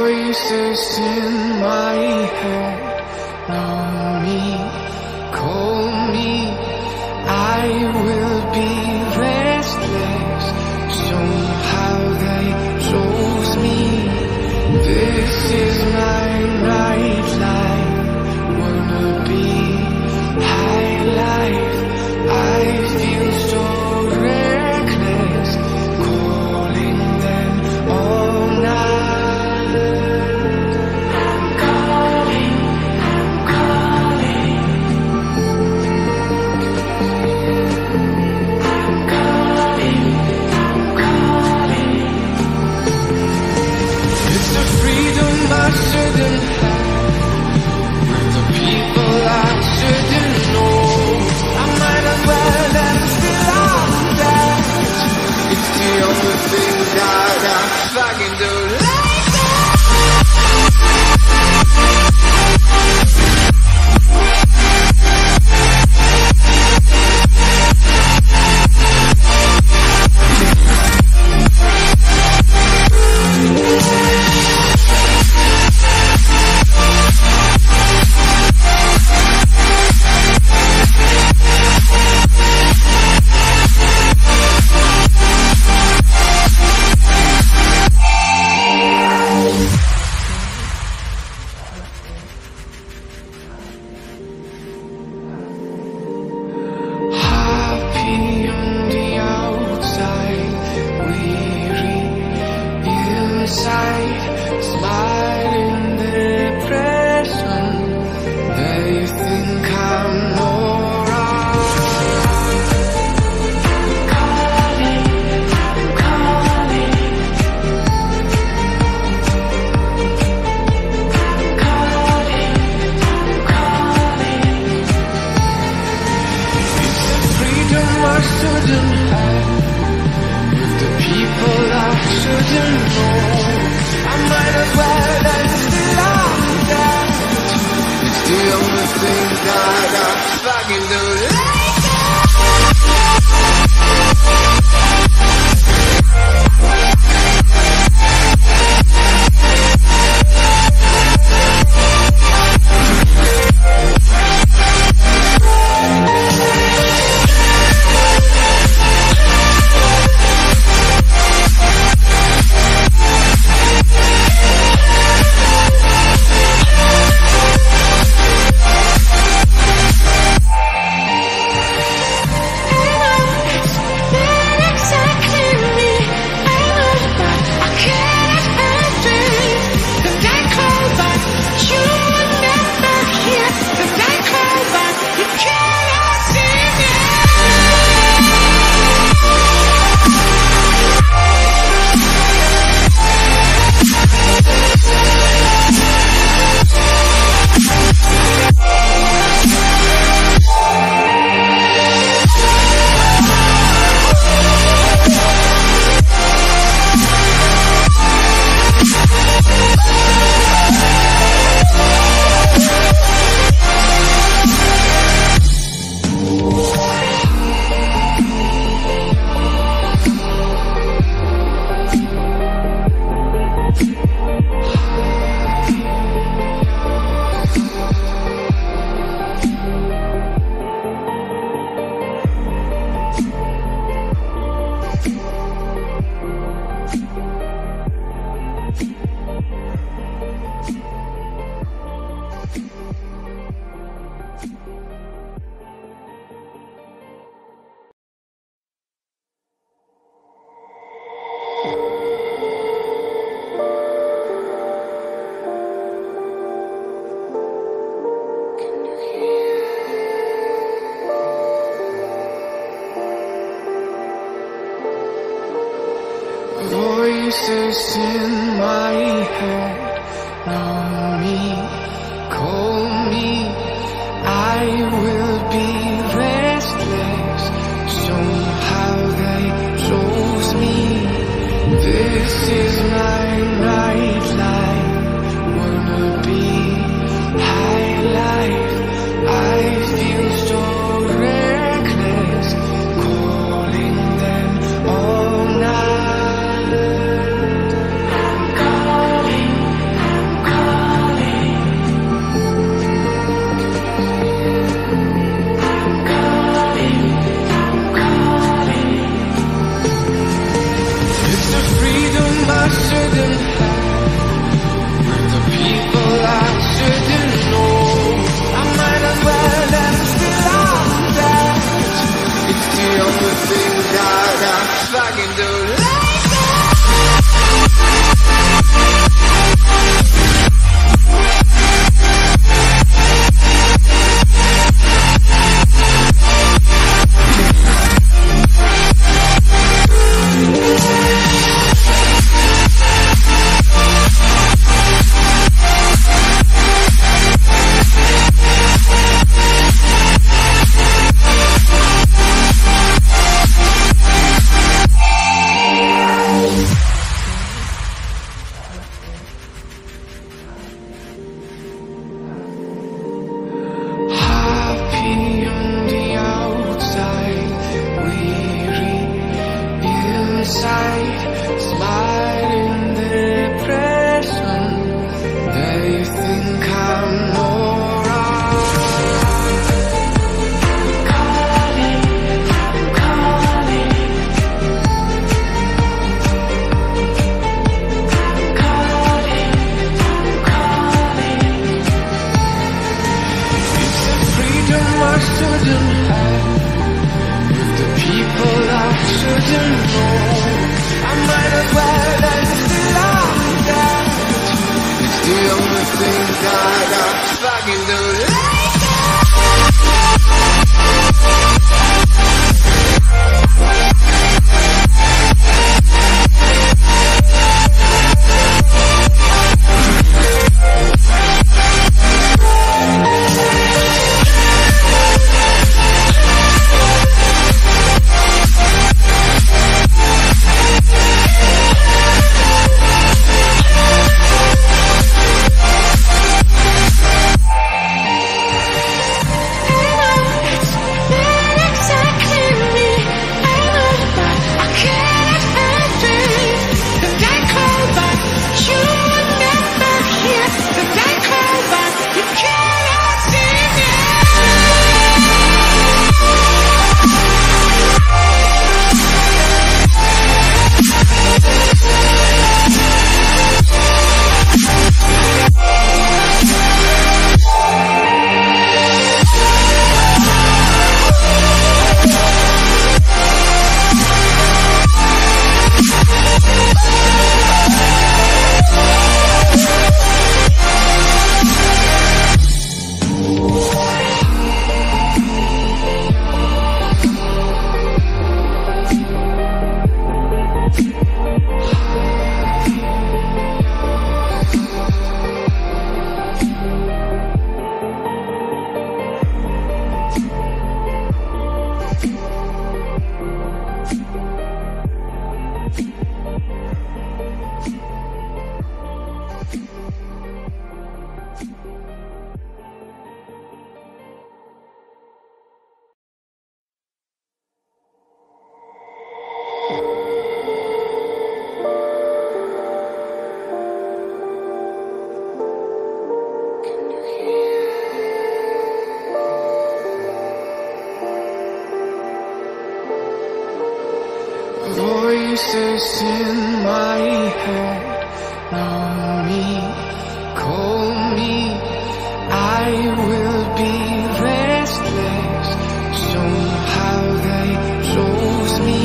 Voices in my head, know me, call me, I will be restless. Somehow they chose me. This is my nightlife, wanna be high life. I feel so reckless, calling them all night. I shouldn't have, with the people I shouldn't know. I might as well have still on that. It's the only thing that I fucking do. Voices in my head, know me, call me, I will be restless. Somehow they chose me. This is my nightlife, wanna be high life. I feel so reckless, calling them all night. I'm calling. inside, smiling depression. They think I'm alright. I'm calling. It's the freedom I shouldn't have, with the people I shouldn't know. I might as well end still on that. It's the only thing that I fucking do. Voices in my head know me, call me. I will be restless. Somehow they chose me.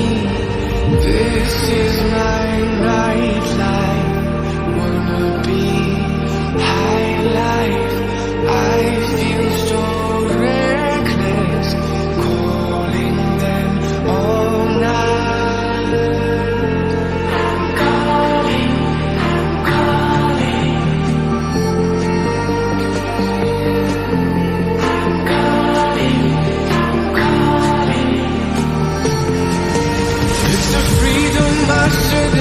This is my nightlife. Wanna be high life. I feel so reckless, calling them all night. I shouldn't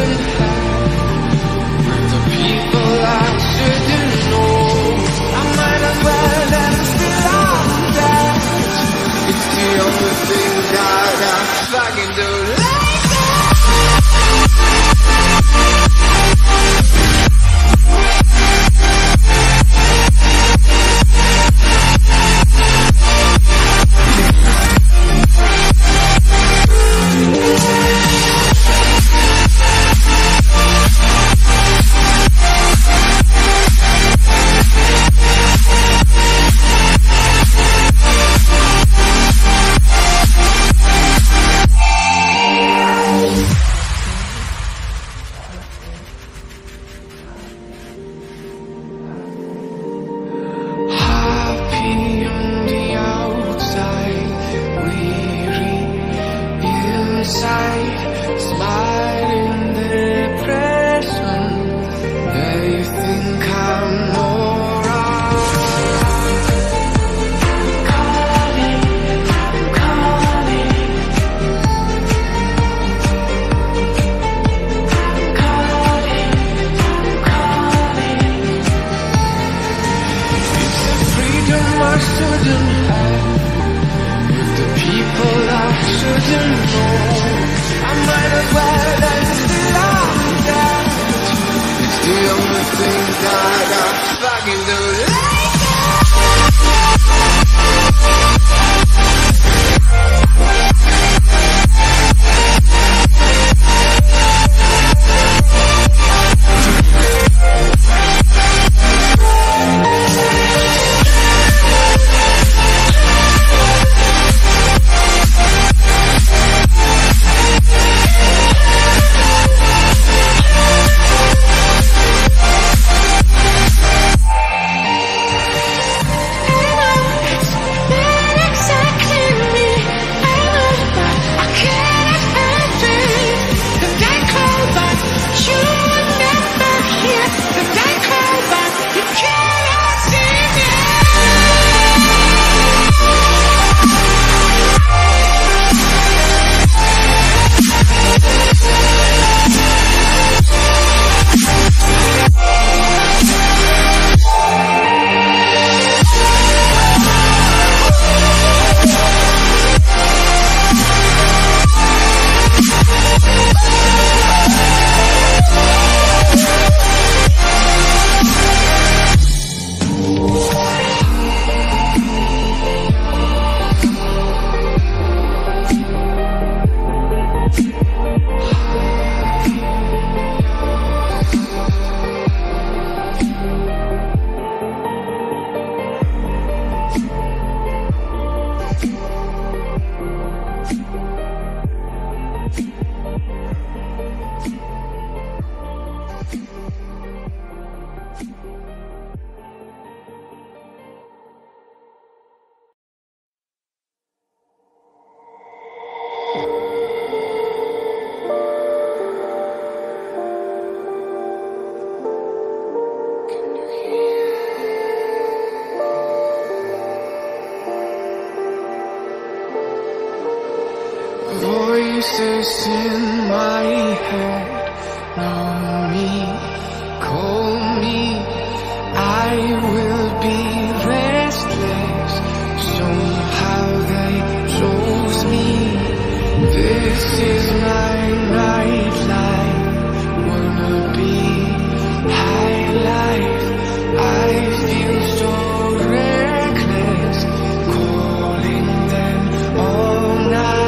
Voices in my head, know me, call me, I will be restless. Somehow they chose me. This is my nightlife, wanna be high life. I feel so reckless, calling them all night.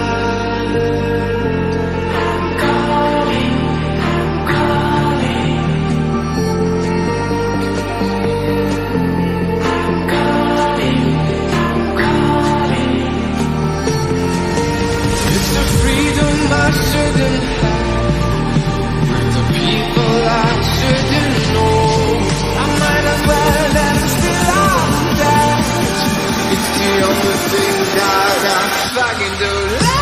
I shouldn't have, with the people I shouldn't know. I might as well let them still out that. It's the only thing that I fucking do.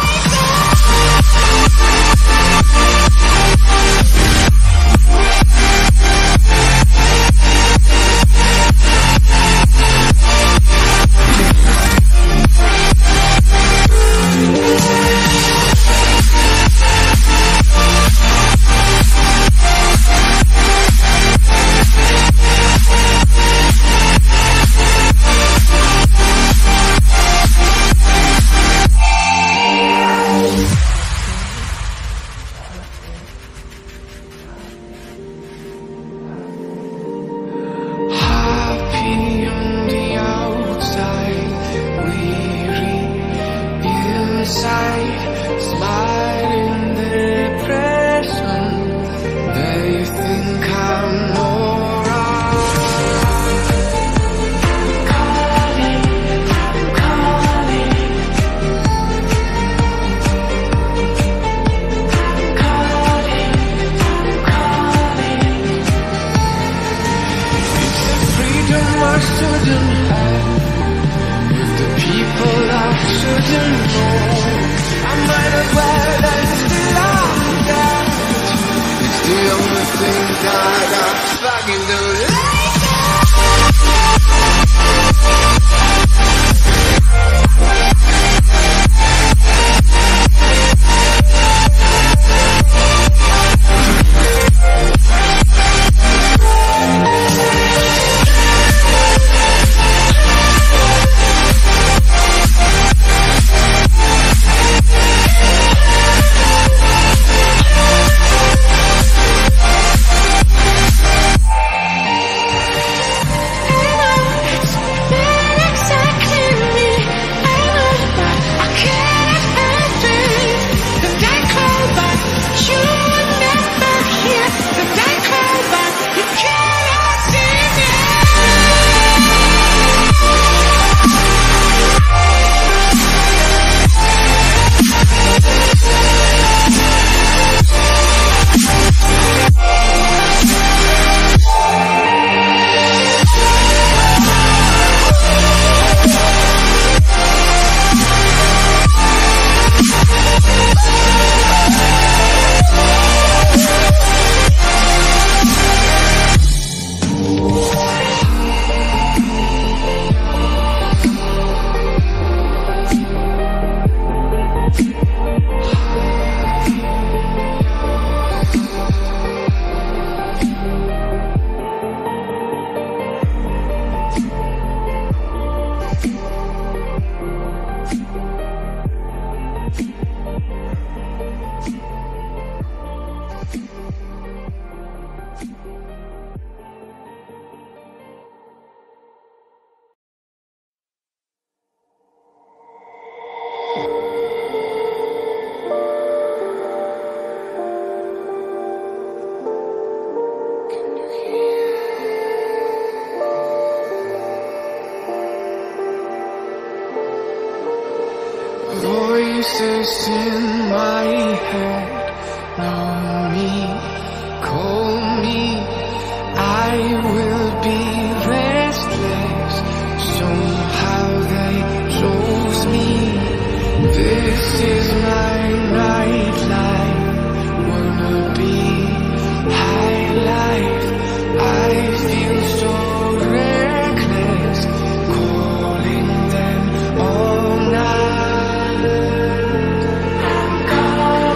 Voices in my head, know me, call me, I will be restless. Somehow they chose me. This is my nightlife, wanna be high life. I feel so reckless, calling them all night. I'm calling.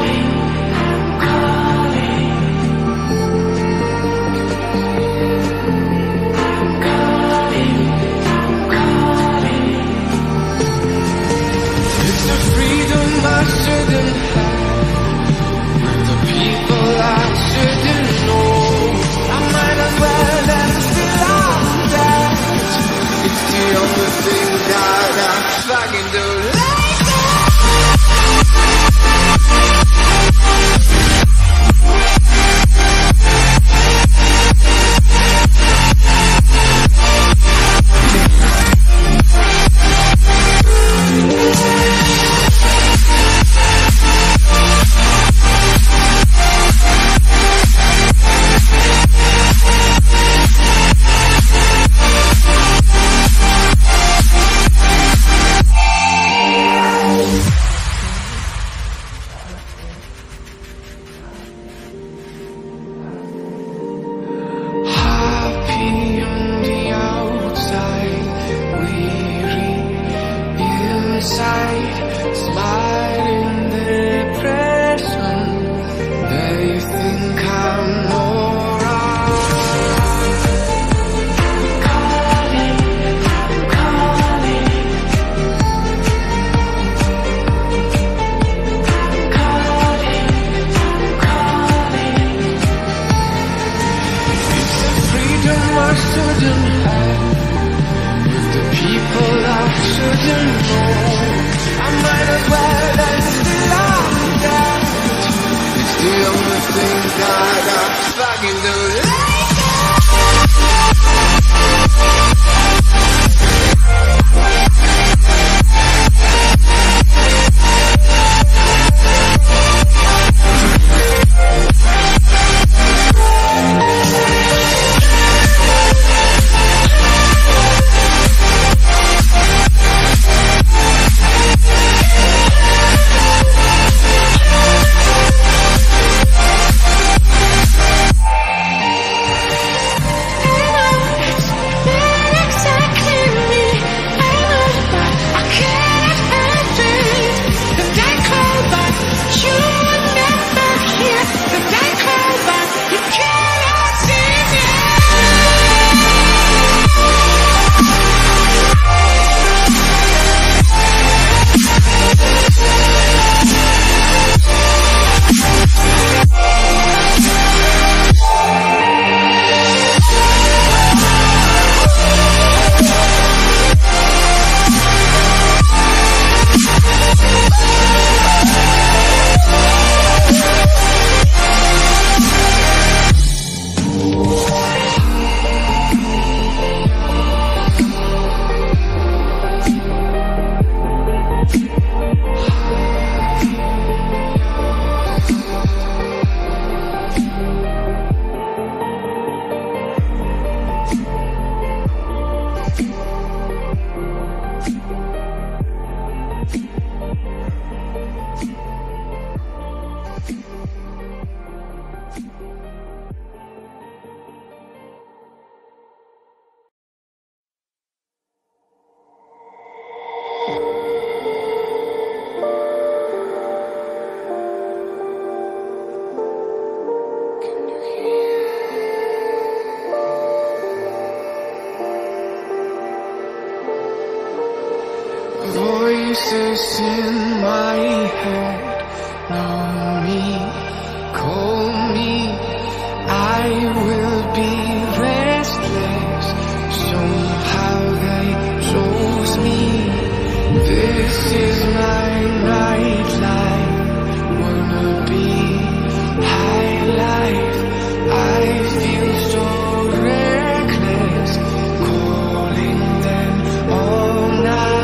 smile in their presence. They think I'm alright. Calling, calling, calling, calling. It's the freedom I shouldn't have, with the people I shouldn't know. I might as well end still on that. It's the only thing that I fucking do. Voices in my head know me, call me. I will be restless. Somehow they chose me. This is my nightlife. Wanna be high life. I feel so reckless, calling them all night.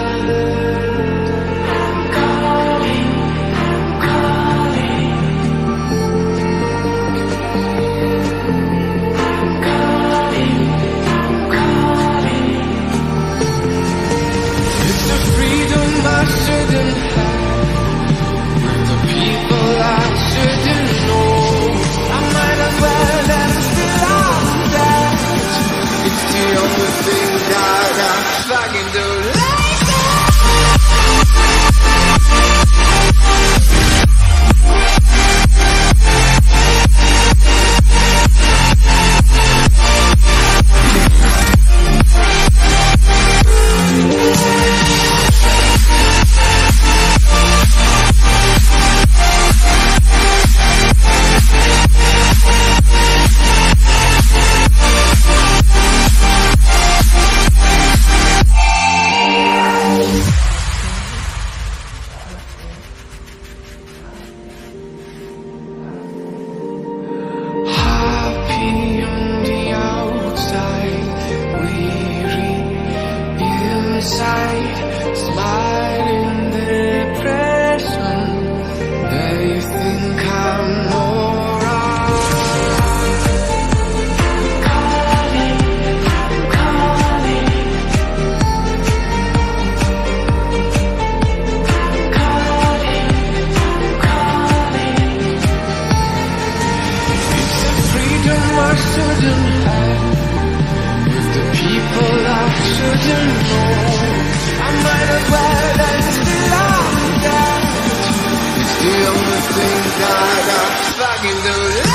Shouldn't have, with the people I shouldn't know. I might as well end still on that. It's the only thing that I fucking do. Smile in their presence. They think I'm alright. Calling, calling, calling, calling. It's the freedom I shouldn't have, with the people I shouldn't know. I might as well end still on that I fucking do.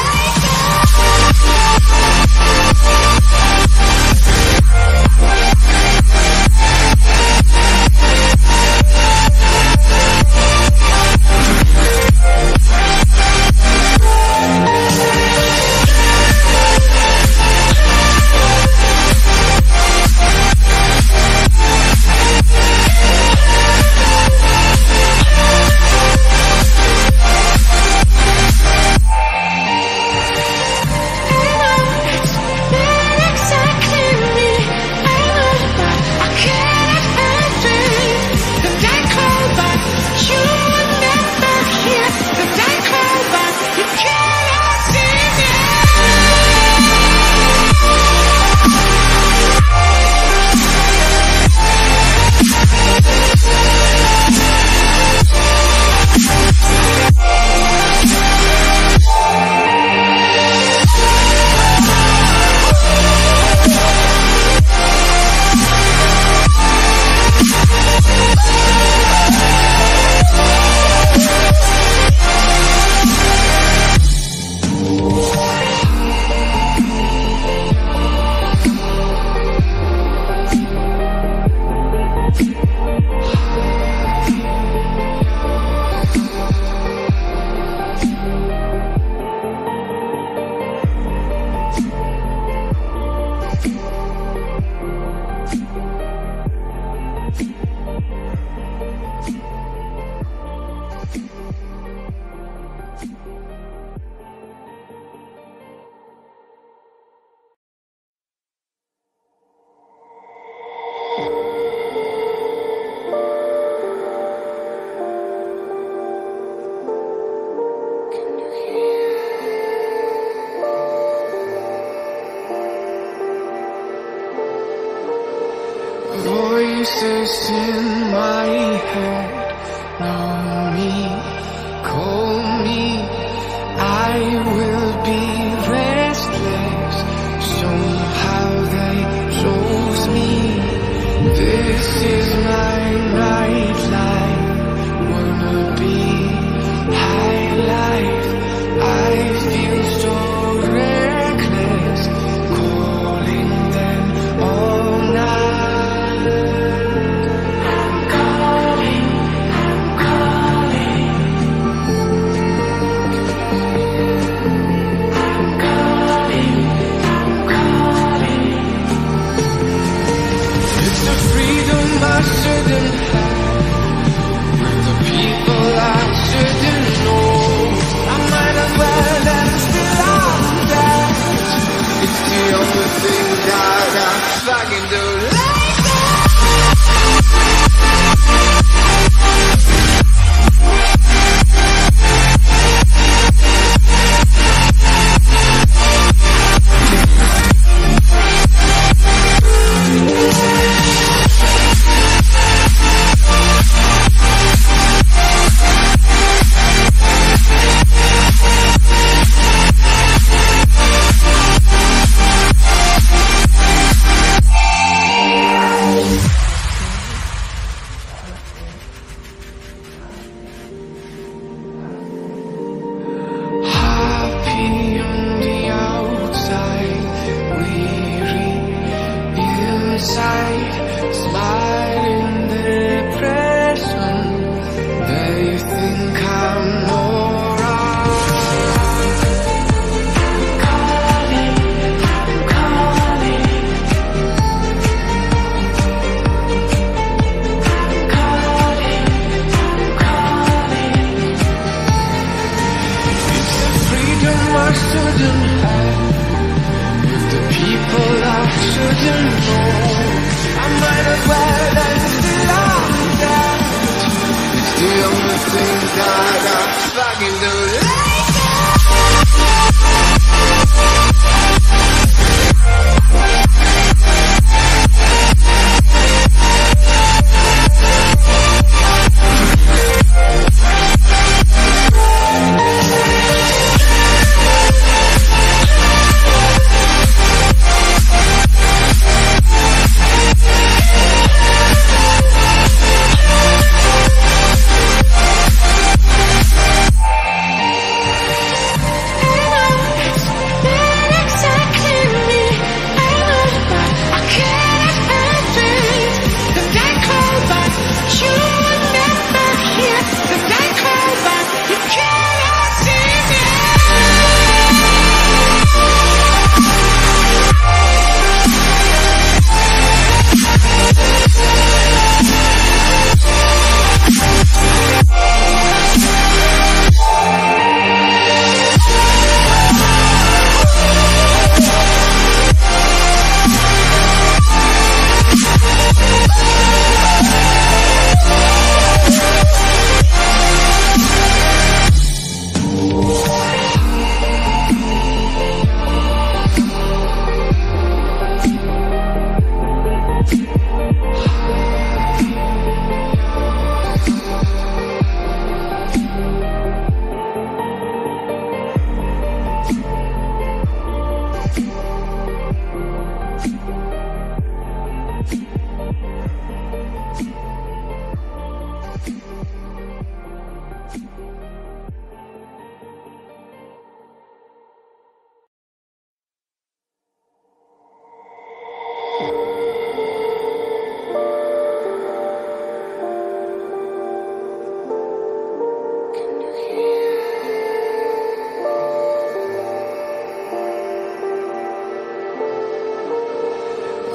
Voices in my head, know me, call me, I will be restless, somehow they chose me, this is my nightlife, wanna be high life, I feel so reckless, calling them all night. I shouldn't have, with the people I shouldn't know. I might as well let still I'm dead. It's the only thing that I fucking do.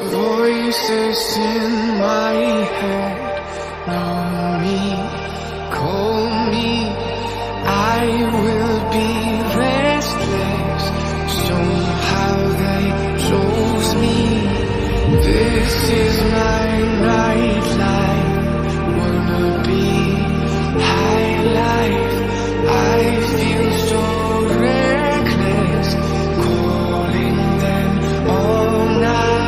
Voices in my head know me, call me. I will be restless. Somehow they chose me. This is my nightlife. Wanna be high life. I feel so reckless, calling them all night.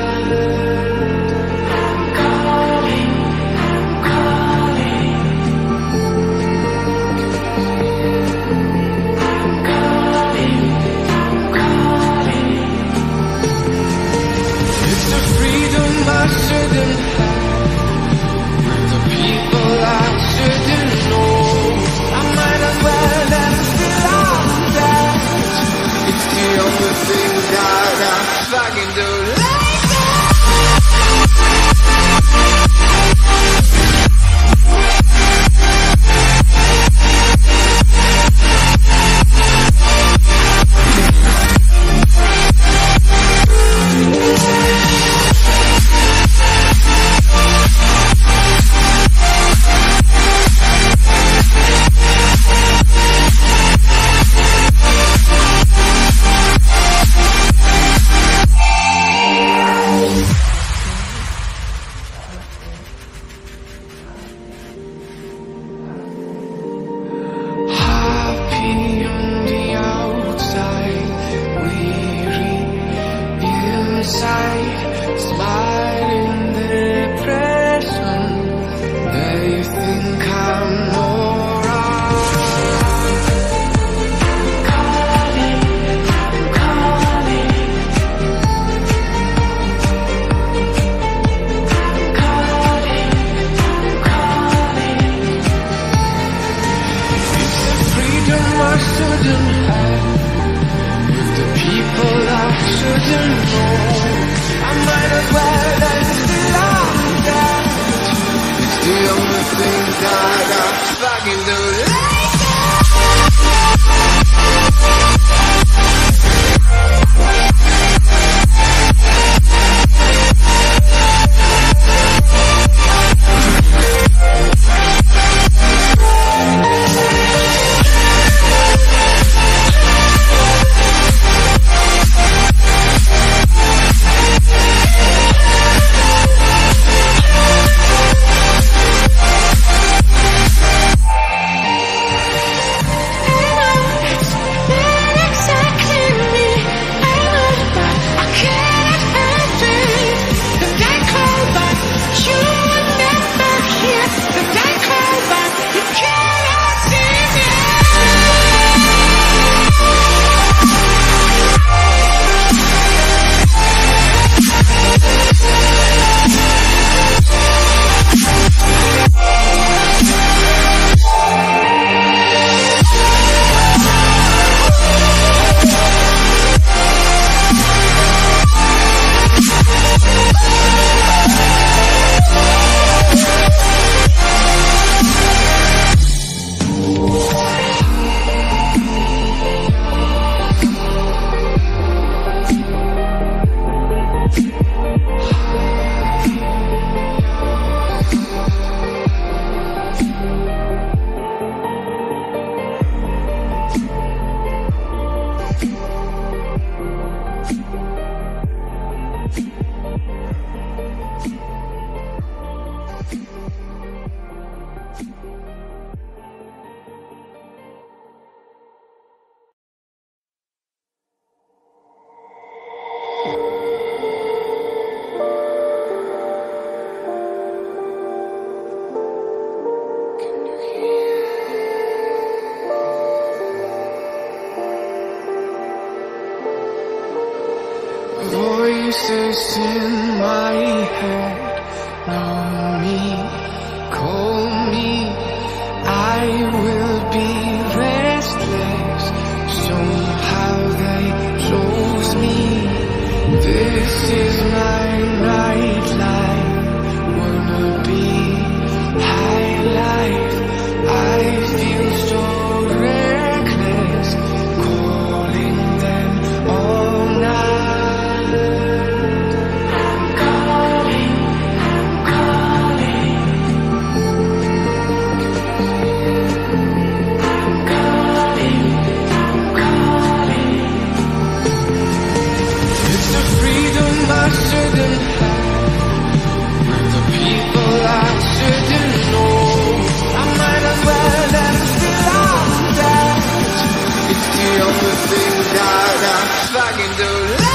I shouldn't have, with the people I shouldn't know. I might as well let it still out there. It's the only thing that I fucking do. Voices in my head know me, call me. I will be restless. Somehow they chose me. This is my nightlife. Wanna be high life. I feel so reckless, calling them all night. fucking do.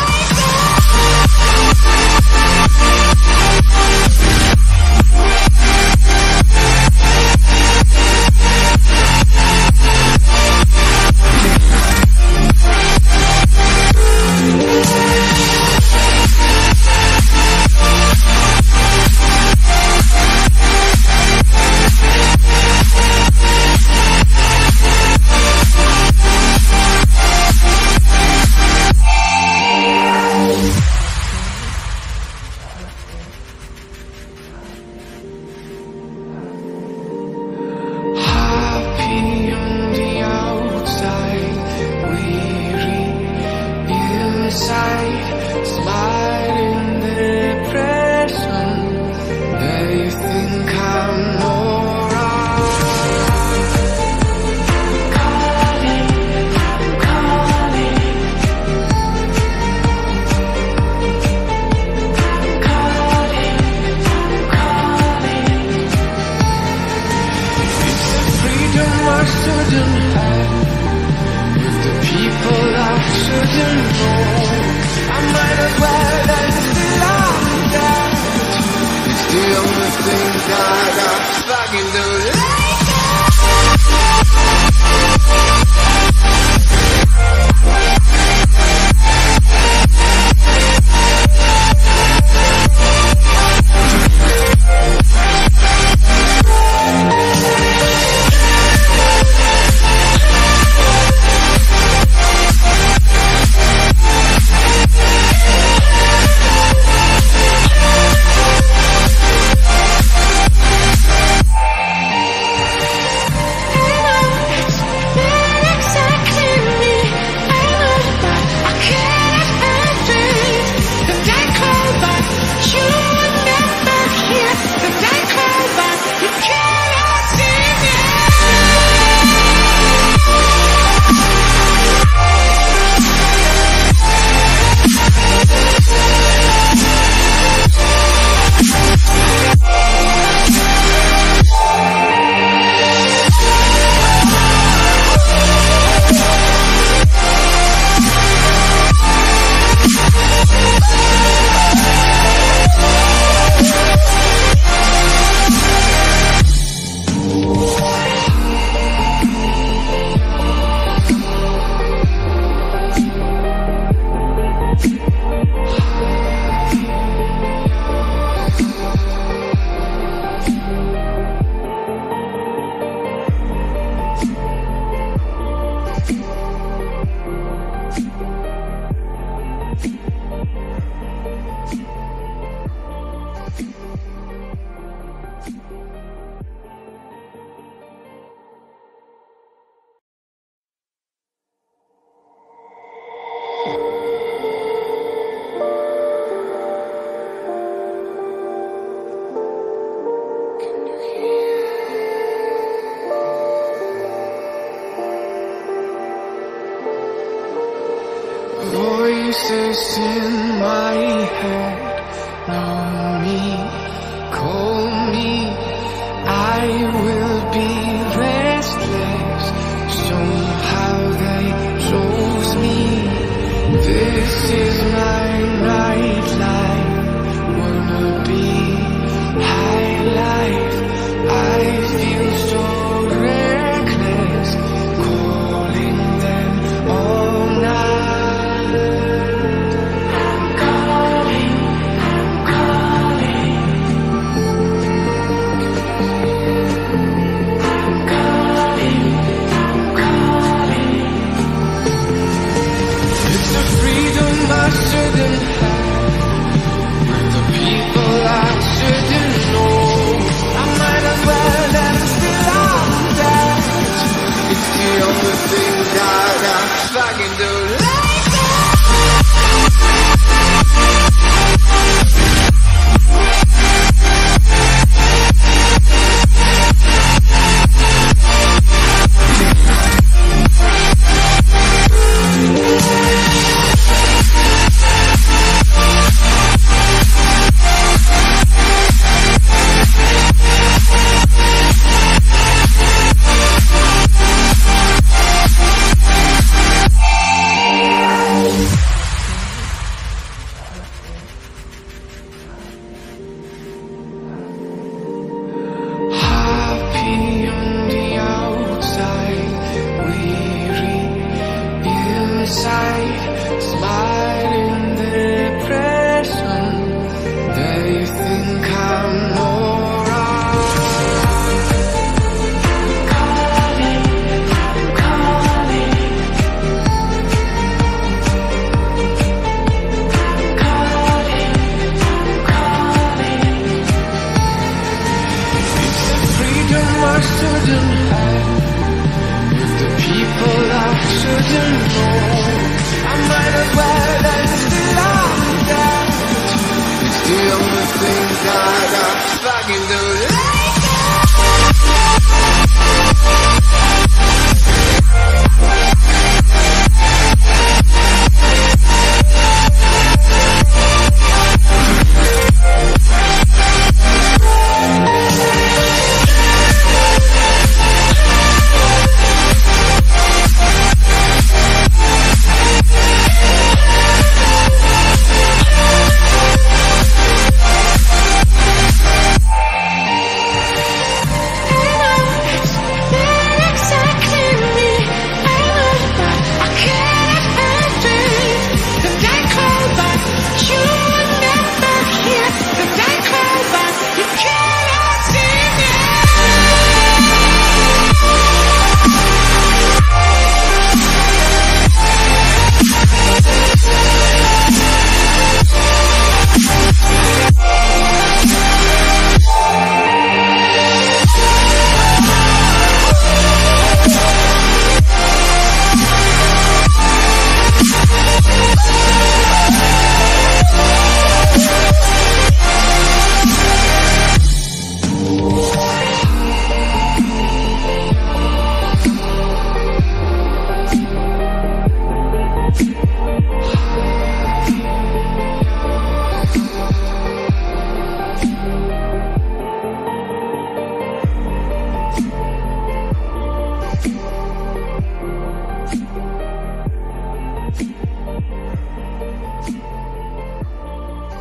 Voices in my head, know me, call me, I will be restless, somehow they chose me, this is my nightlife, wanna be high life, I feel so reckless, calling them all night.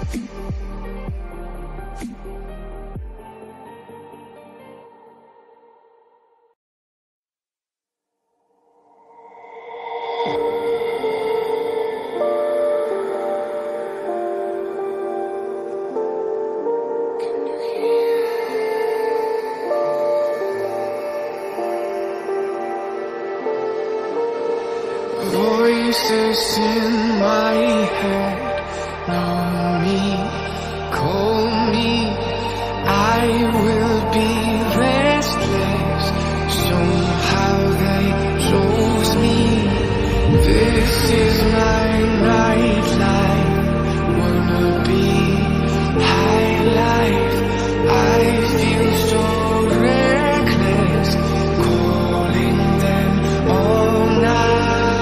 Voices in my head, know me, call me, I will be restless, somehow they chose me, this is my nightlife, wanna be high life, I feel so reckless, calling them all night.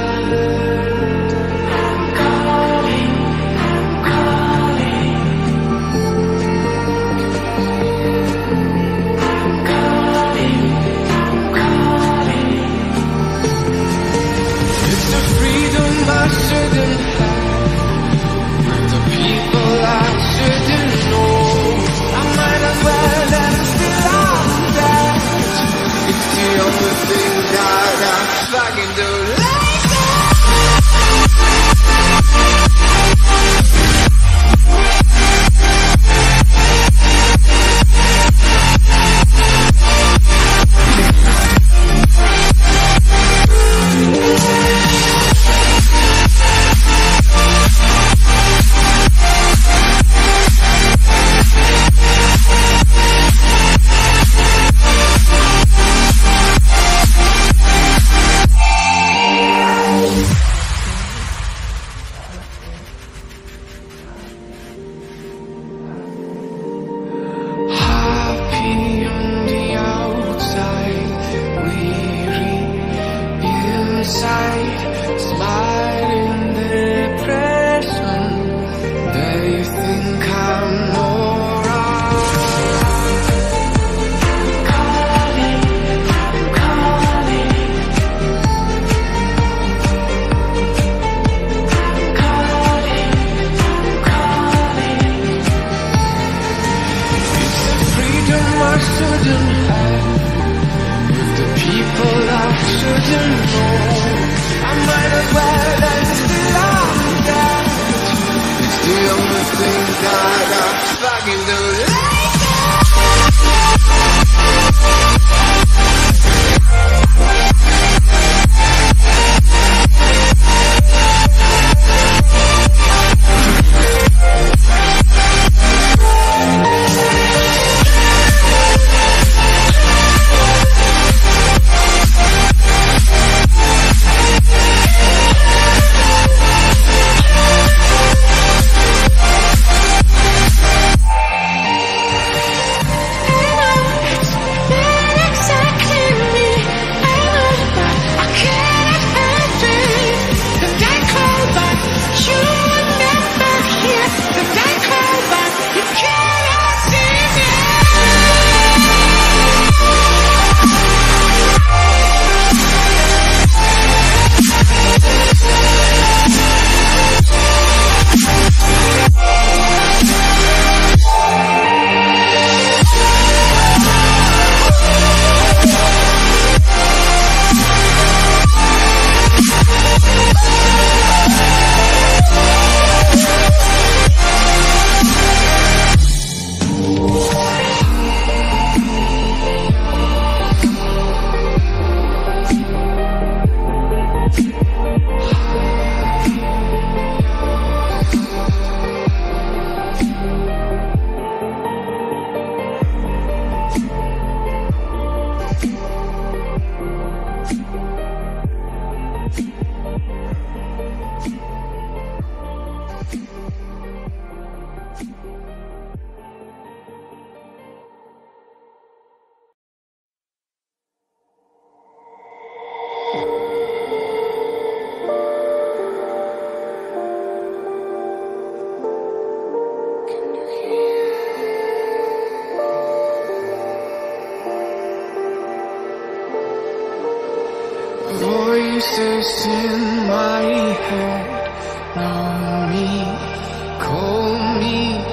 Voices in my head, know me, call me,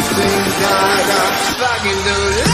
things that I fucking do.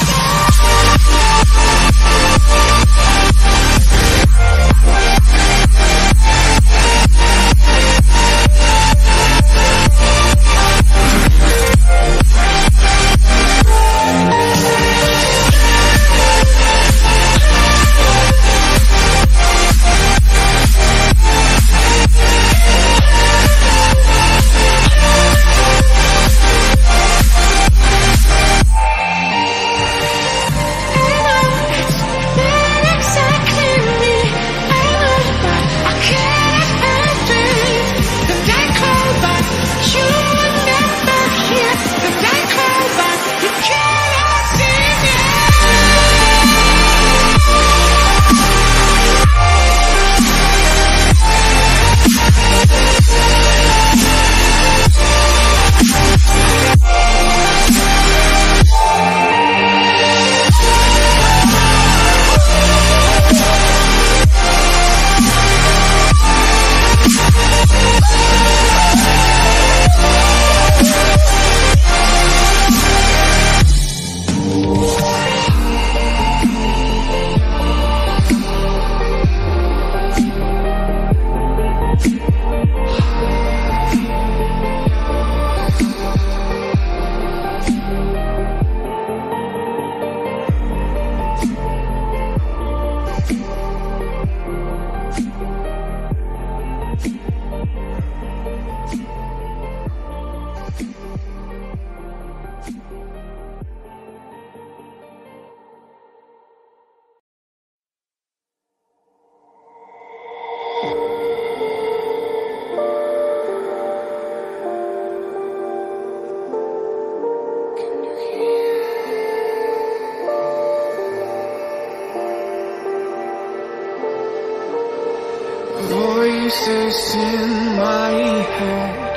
Voices in my head,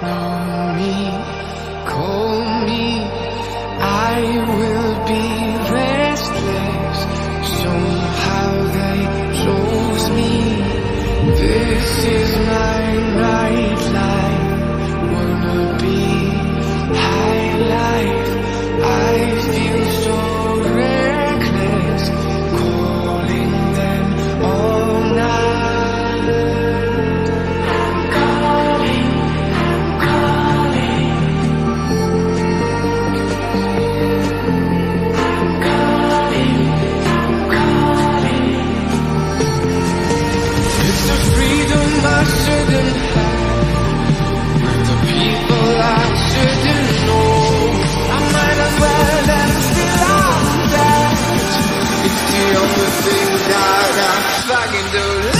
know me, call me, I will be restless, somehow they chose me, this is my nightlife, wanna be high life, I feel so reckless, calling them all night. I shouldn't have, with the people I shouldn't know. I might as well have still on that. It's the only thing that I fucking do.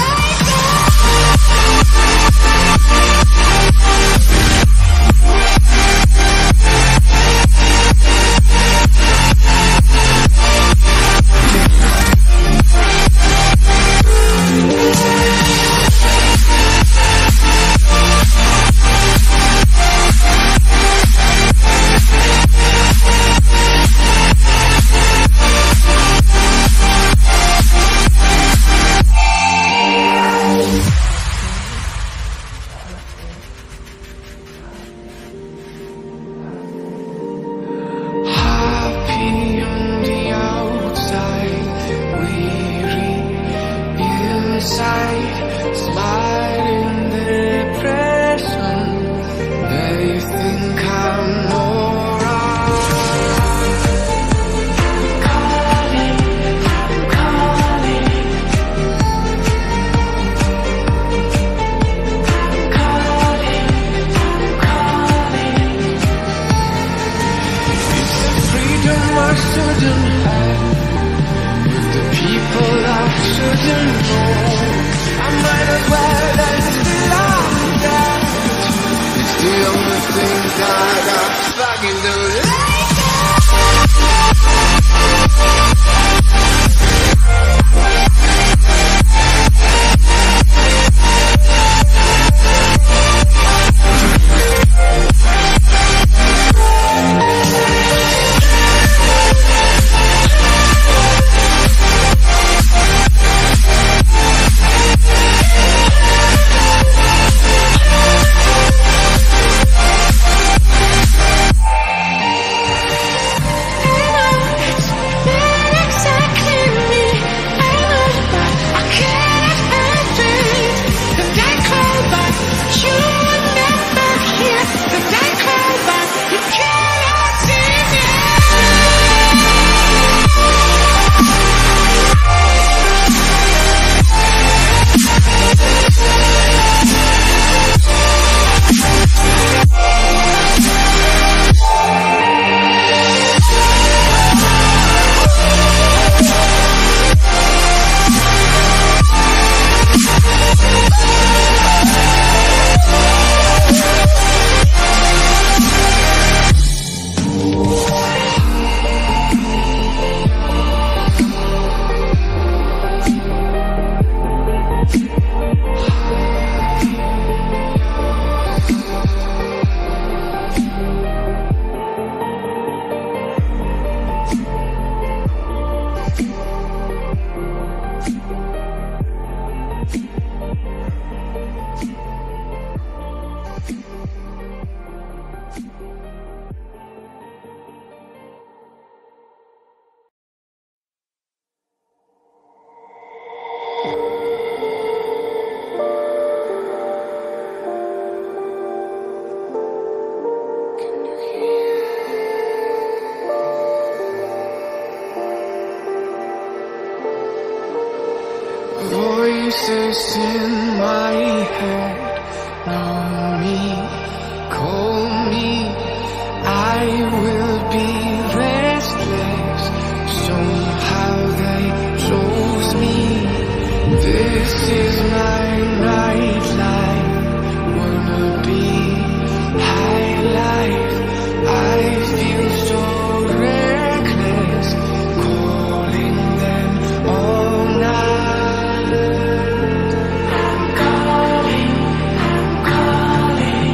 Voices in my head, know me, call me, I will be restless. Somehow they chose me. This is my nightlife, wanna be high life. I feel so reckless, calling them all night. I'm calling, I'm calling.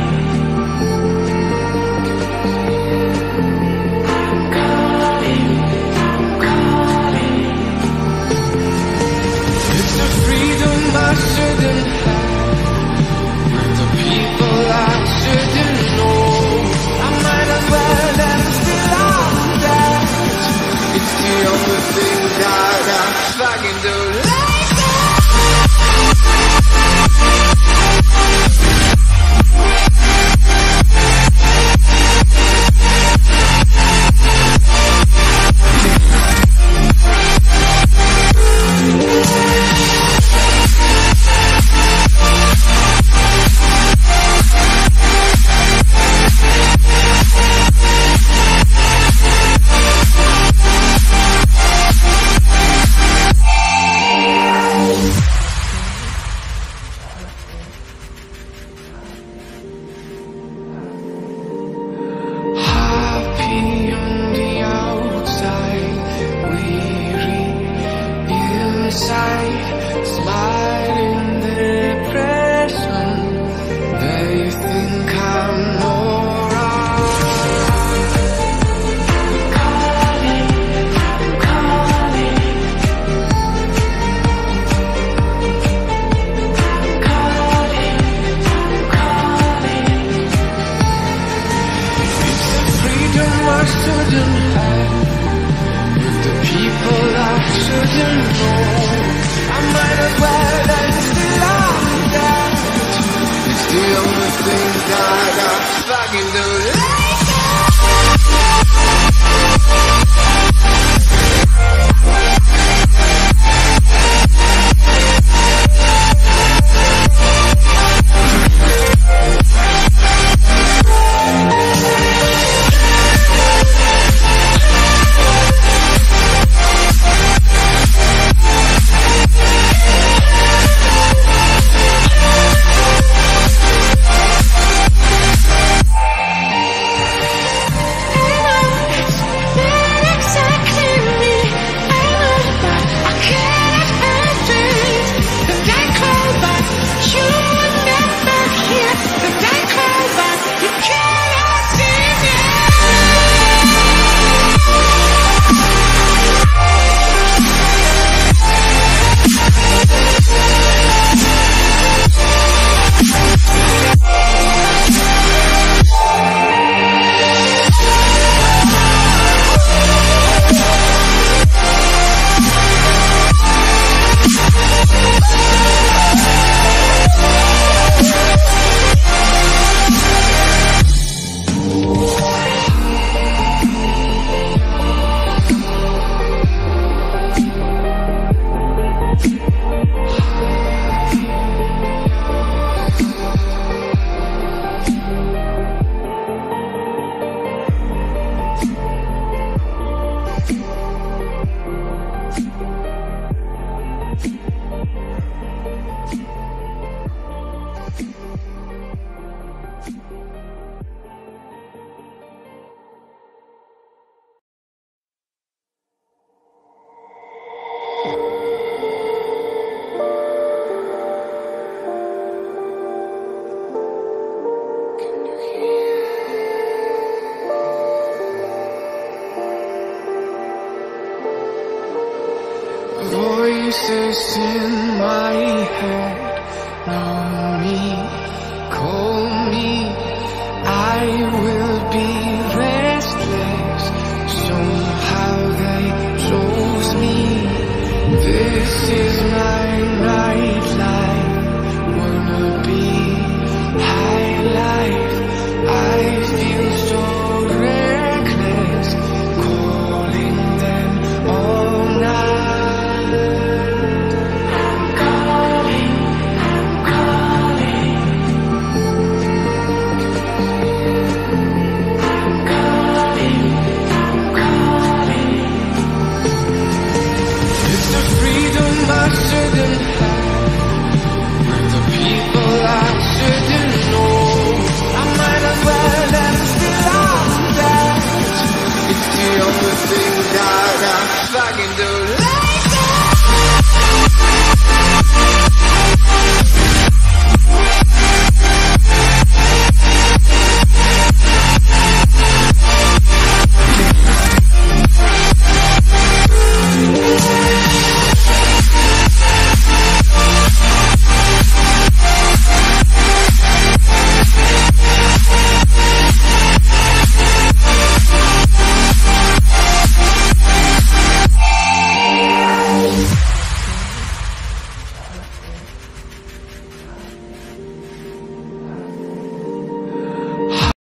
I'm calling, I'm calling. It's a freedom I shouldn't have, with the people I shouldn't know. I might as well let it still out there. It's the only thing that I fucking do. Voices in my head, know me, call me, I will be restless. Somehow they chose me. This is my nightlife, wanna be high life. I feel so reckless, calling them all night. I'm calling. things that I fucking do like that.